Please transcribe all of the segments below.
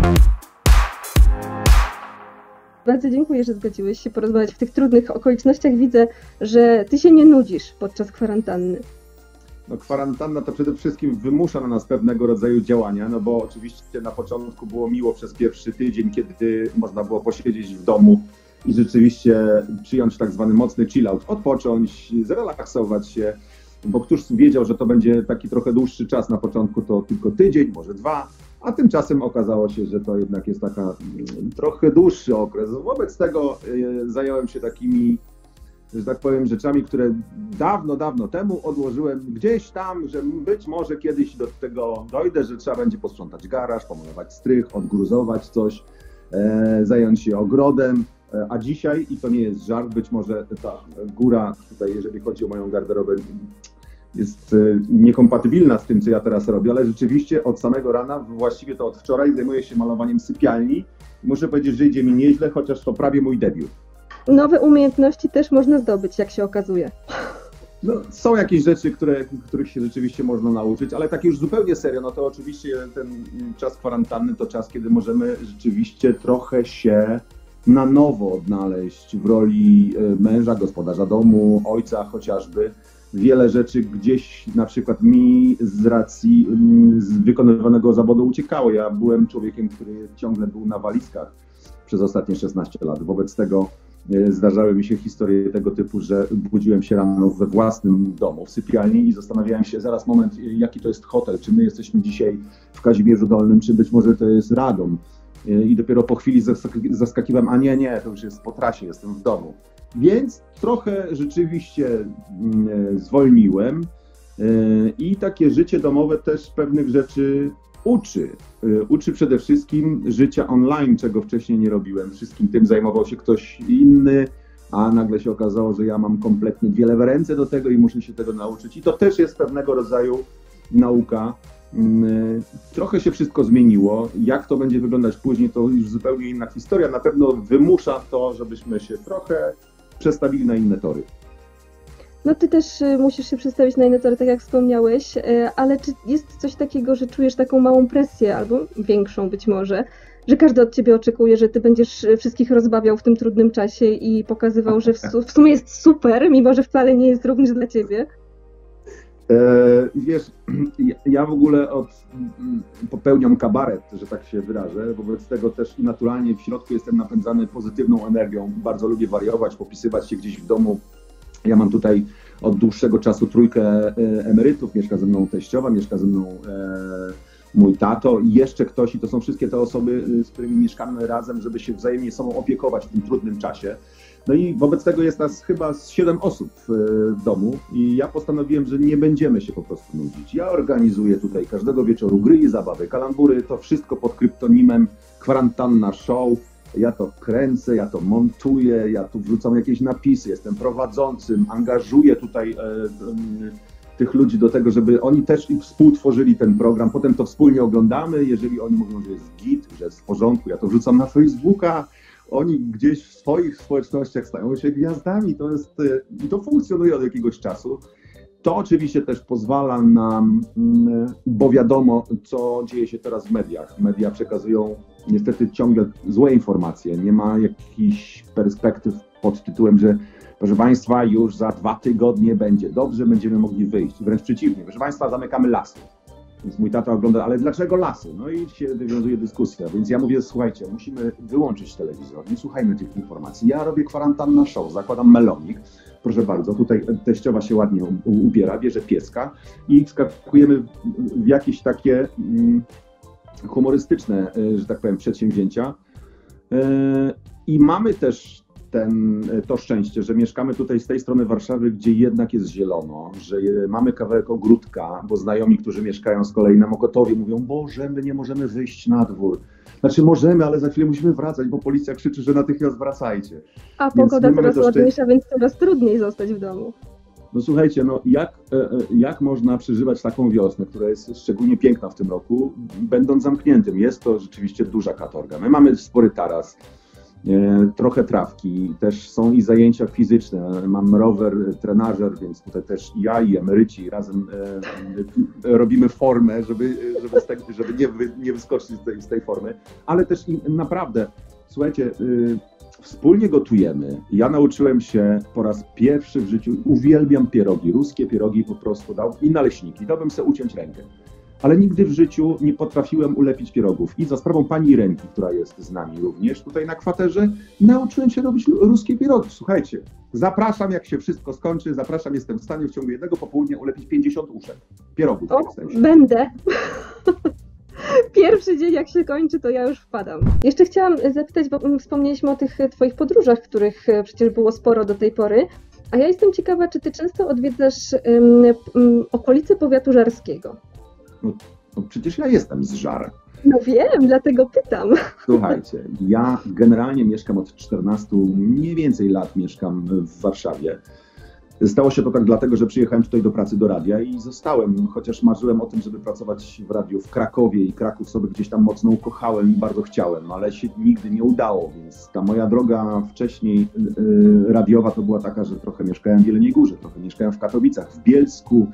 Bardzo dziękuję, że zgodziłeś się porozmawiać w tych trudnych okolicznościach. Widzę, że ty się nie nudzisz podczas kwarantanny. No, kwarantanna to przede wszystkim wymusza na nas pewnego rodzaju działania, no bo oczywiście na początku było miło przez pierwszy tydzień, kiedy można było posiedzieć w domu i rzeczywiście przyjąć tak zwany mocny chill-out, odpocząć, zrelaksować się, bo któż wiedział, że to będzie taki trochę dłuższy czas. Na początku to tylko tydzień, może dwa, a tymczasem okazało się, że to jednak jest taka trochę dłuższy okres. Wobec tego zająłem się takimi, że tak powiem, rzeczami, które dawno temu odłożyłem gdzieś tam, że być może kiedyś do tego dojdę, że trzeba będzie posprzątać garaż, pomalować strych, odgruzować coś, zająć się ogrodem, a dzisiaj, i to nie jest żart, być może ta góra tutaj, jeżeli chodzi o moją garderobę, jest niekompatybilna z tym, co ja teraz robię, ale rzeczywiście od samego rana, właściwie to od wczoraj, zajmuję się malowaniem sypialni. Muszę powiedzieć, że idzie mi nieźle, chociaż to prawie mój debiut. Nowe umiejętności też można zdobyć, jak się okazuje. No, są jakieś rzeczy, których się rzeczywiście można nauczyć, ale tak już zupełnie serio, no to oczywiście ten czas kwarantanny to czas, kiedy możemy rzeczywiście trochę się na nowo odnaleźć w roli męża, gospodarza domu, ojca chociażby. Wiele rzeczy gdzieś na przykład mi z racji wykonywanego zawodu uciekało. Ja byłem człowiekiem, który ciągle był na walizkach przez ostatnie 16 lat. Wobec tego zdarzały mi się historie tego typu, że budziłem się rano we własnym domu, w sypialni i zastanawiałem się, zaraz moment, jaki to jest hotel, czy my jesteśmy dzisiaj w Kazimierzu Dolnym, czy być może to jest Radom. I dopiero po chwili zaskakiwałem, a nie, to już jest po trasie, jestem w domu. Więc trochę rzeczywiście zwolniłem i takie życie domowe też pewnych rzeczy uczy. Uczy przede wszystkim życia online, czego wcześniej nie robiłem. Wszystkim tym zajmował się ktoś inny, a nagle się okazało, że ja mam kompletnie wiele w ręce do tego i muszę się tego nauczyć. I to też jest pewnego rodzaju nauka. Trochę się wszystko zmieniło. Jak to będzie wyglądać później, to już zupełnie inna historia. Na pewno wymusza to, żebyśmy się trochę przestawili na inne tory. No ty też musisz się przestawić na inne tory, tak jak wspomniałeś, ale czy jest coś takiego, że czujesz taką małą presję, albo większą być może, że każdy od ciebie oczekuje, że ty będziesz wszystkich rozbawiał w tym trudnym czasie i pokazywał, że w sumie jest super, mimo że wcale nie jest również dla ciebie? Wiesz, ja w ogóle popełniam kabaret, że tak się wyrażę, wobec tego też i naturalnie w środku jestem napędzany pozytywną energią. Bardzo lubię wariować, popisywać się gdzieś w domu. Ja mam tutaj od dłuższego czasu trójkę emerytów, mieszka ze mną teściowa, mieszka ze mną mój tato i jeszcze ktoś, i to są wszystkie te osoby, z którymi mieszkamy razem, żeby się wzajemnie sobą opiekować w tym trudnym czasie. No i wobec tego jest nas chyba z 7 osób w domu i ja postanowiłem, że nie będziemy się po prostu nudzić. Ja organizuję tutaj każdego wieczoru gry i zabawy, kalambury, to wszystko pod kryptonimem Kwarantanna Show. Ja to kręcę, ja to montuję, ja tu wrzucam jakieś napisy, jestem prowadzącym, angażuję tutaj tych ludzi do tego, żeby oni też współtworzyli ten program. Potem to wspólnie oglądamy, jeżeli oni mówią, że jest git, że jest w porządku, ja to wrzucam na Facebooka. Oni gdzieś w swoich społecznościach stają się gwiazdami, to funkcjonuje od jakiegoś czasu. To oczywiście też pozwala nam, bo wiadomo, co dzieje się teraz w mediach. Media przekazują niestety ciągle złe informacje. Nie ma jakichś perspektyw pod tytułem, że proszę Państwa, już za 2 tygodnie będzie dobrze, będziemy mogli wyjść. Wręcz przeciwnie, proszę Państwa, zamykamy lasy. Więc mój tata ogląda, ale dlaczego lasy? No i się wywiązuje dyskusja, więc ja mówię, słuchajcie, musimy wyłączyć telewizor, nie słuchajmy tych informacji. Ja robię Kwarantanna Show, zakładam melonik, proszę bardzo, tutaj teściowa się ładnie ubiera, bierze pieska i wskakujemy w jakieś takie humorystyczne, że tak powiem, przedsięwzięcia. I mamy też to szczęście, że mieszkamy tutaj z tej strony Warszawy, gdzie jednak jest zielono, że mamy kawałek ogródka, bo znajomi, którzy mieszkają z kolei na Mokotowie, mówią, Boże, my nie możemy wyjść na dwór. Znaczy możemy, ale za chwilę musimy wracać, bo policja krzyczy, że natychmiast wracajcie. A pogoda coraz ładniejsza, więc coraz trudniej zostać w domu. No słuchajcie, no jak można przeżywać taką wiosnę, która jest szczególnie piękna w tym roku, będąc zamkniętym? Jest to rzeczywiście duża katorga. My mamy spory taras. trochę trawki, też są i zajęcia fizyczne, mam rower, trenażer, więc tutaj też ja i emeryci razem robimy formę, żeby nie wyskoczyć z tej formy, ale też naprawdę, słuchajcie, wspólnie gotujemy. Ja nauczyłem się po raz pierwszy w życiu, uwielbiam pierogi, ruskie pierogi po prostu i naleśniki, dałbym sobie uciąć rękę. Ale nigdy w życiu nie potrafiłem ulepić pierogów. I za sprawą pani Irenki, która jest z nami również tutaj na kwaterze, nauczyłem się robić ruskie pierogi. Słuchajcie, zapraszam, jak się wszystko skończy, zapraszam, jestem w stanie w ciągu jednego popołudnia ulepić 50 uszek pierogów. Będę. Pierwszy dzień, jak się kończy, to ja już wpadam. Jeszcze chciałam zapytać, bo wspomnieliśmy o tych twoich podróżach, których przecież było sporo do tej pory. A ja jestem ciekawa, czy ty często odwiedzasz okolice powiatu żarskiego? No przecież ja jestem z Żar. No wiem, dlatego pytam. Słuchajcie, ja generalnie mieszkam od 14 mniej więcej lat, mieszkam w Warszawie. Stało się to tak dlatego, że przyjechałem tutaj do pracy do radia i zostałem, chociaż marzyłem o tym, żeby pracować w radiu w Krakowie i Kraków sobie gdzieś tam mocno ukochałem i bardzo chciałem, ale się nigdy nie udało, więc ta moja droga wcześniej radiowa to była taka, że trochę mieszkałem w Jeleniej Górze, trochę mieszkałem w Katowicach, w Bielsku,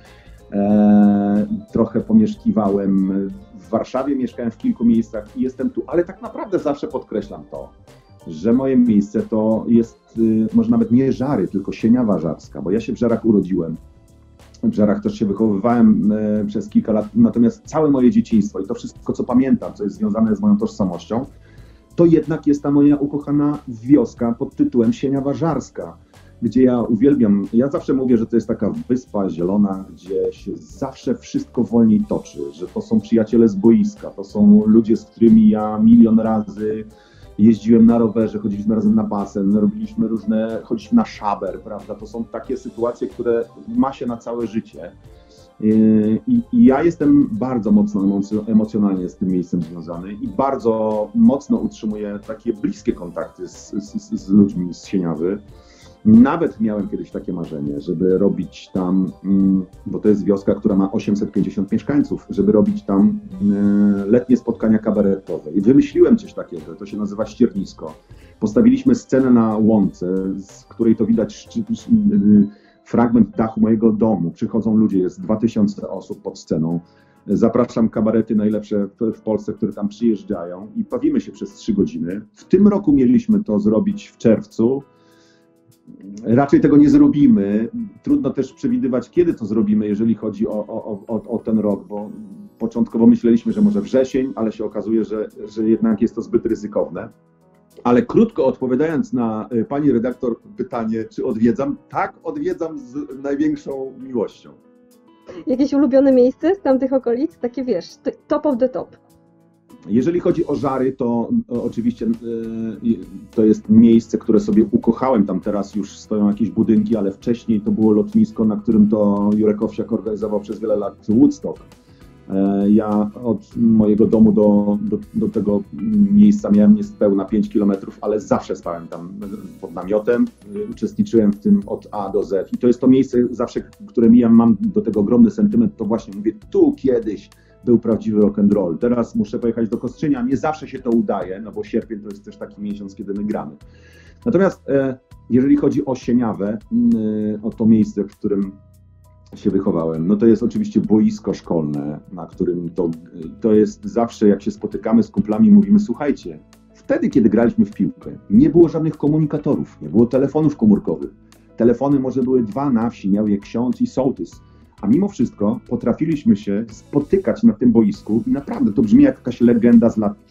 trochę pomieszkiwałem w Warszawie, mieszkałem w kilku miejscach i jestem tu, ale tak naprawdę zawsze podkreślam to, że moje miejsce to jest może nawet nie Żary, tylko Sieniawa Żarska, bo ja się w Żarach urodziłem. W Żarach też się wychowywałem przez kilka lat, natomiast całe moje dzieciństwo i to wszystko, co pamiętam, co jest związane z moją tożsamością, to jednak jest ta moja ukochana wioska pod tytułem Sieniawa Żarska, gdzie ja uwielbiam, ja zawsze mówię, że to jest taka wyspa zielona, gdzie się zawsze wszystko wolniej toczy, że to są przyjaciele z boiska, to są ludzie, z którymi ja milion razy jeździłem na rowerze, chodziliśmy razem na basen, robiliśmy chodziliśmy na szaber, prawda? To są takie sytuacje, które ma się na całe życie. I ja jestem bardzo mocno emocjonalnie z tym miejscem związany i bardzo mocno utrzymuję takie bliskie kontakty z ludźmi z Sieniawy. Nawet miałem kiedyś takie marzenie, żeby robić tam, bo to jest wioska, która ma 850 mieszkańców, żeby robić tam letnie spotkania kabaretowe. I wymyśliłem coś takiego, to się nazywa Ściernisko. Postawiliśmy scenę na łące, z której to widać fragment dachu mojego domu. Przychodzą ludzie, jest 2000 osób pod sceną. Zapraszam kabarety najlepsze w Polsce, które tam przyjeżdżają i bawimy się przez 3 godziny. W tym roku mieliśmy to zrobić w czerwcu. Raczej tego nie zrobimy. Trudno też przewidywać, kiedy to zrobimy, jeżeli chodzi o ten rok, bo początkowo myśleliśmy, że może wrzesień, ale się okazuje, że jednak jest to zbyt ryzykowne. Ale krótko odpowiadając na pani redaktor pytanie, czy odwiedzam? Tak, odwiedzam z największą miłością. Jakieś ulubione miejsce z tamtych okolic? Takie wiesz, top of the top. Jeżeli chodzi o Żary, to oczywiście to jest miejsce, które sobie ukochałem. Tam teraz już stoją jakieś budynki, ale wcześniej to było lotnisko, na którym to Jurek Owsiak organizował przez wiele lat Woodstock. Ja od mojego domu do tego miejsca miałem niespełna 5 kilometrów, ale zawsze spałem tam pod namiotem. Uczestniczyłem w tym od A do Z. I to jest to miejsce zawsze, które mam do tego ogromny sentyment, to właśnie mówię, tu kiedyś był prawdziwy rock and roll. Teraz muszę pojechać do Kostrzynia. Nie zawsze się to udaje, no bo sierpień to jest też taki miesiąc, kiedy my gramy. Natomiast jeżeli chodzi o Sieniawę, o to miejsce, w którym się wychowałem, no to jest oczywiście boisko szkolne, na którym to jest zawsze, jak się spotykamy z kumplami, mówimy, słuchajcie, wtedy, kiedy graliśmy w piłkę, nie było żadnych komunikatorów, nie było telefonów komórkowych. Telefony może były 2 na wsi, miał je ksiądz i sołtys. A mimo wszystko potrafiliśmy się spotykać na tym boisku i naprawdę to brzmi jak jakaś legenda z lat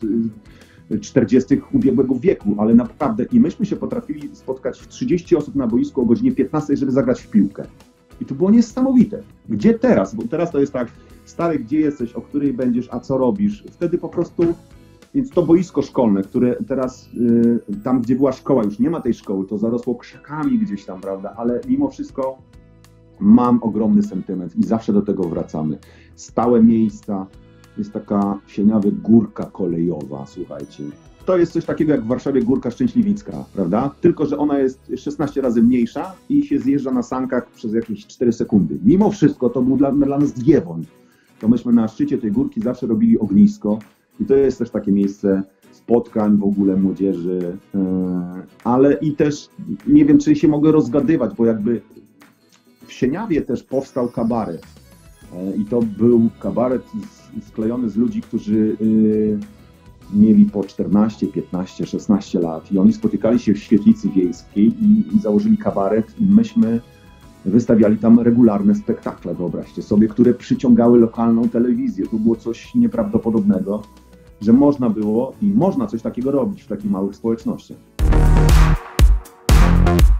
40. ubiegłego wieku, ale naprawdę i myśmy się potrafili spotkać w 30 osób na boisku o godzinie 15, żeby zagrać w piłkę. I to było niesamowite. Gdzie teraz? Bo teraz to jest tak, stary, gdzie jesteś, o której będziesz, a co robisz? Wtedy po prostu, więc to boisko szkolne, które teraz, tam gdzie była szkoła, już nie ma tej szkoły, to zarosło krzakami gdzieś tam, prawda, ale mimo wszystko mam ogromny sentyment i zawsze do tego wracamy. Stałe miejsca, jest taka w Sieniawie górka kolejowa, słuchajcie. To jest coś takiego jak w Warszawie Górka Szczęśliwicka, prawda? Tylko że ona jest 16 razy mniejsza i się zjeżdża na sankach przez jakieś 4 sekundy. Mimo wszystko to był dla nas Giewont. To myśmy na szczycie tej górki zawsze robili ognisko i to jest też takie miejsce, spotkań w ogóle młodzieży, ale i też nie wiem, czy się mogę rozgadywać, bo jakby w Sieniawie też powstał kabaret i to był kabaret sklejony z ludzi, którzy mieli po 14, 15, 16 lat i oni spotykali się w świetlicy wiejskiej i założyli kabaret i myśmy wystawiali tam regularne spektakle, wyobraźcie sobie, które przyciągały lokalną telewizję. To było coś nieprawdopodobnego, że można było i można coś takiego robić w takich małych społecznościach.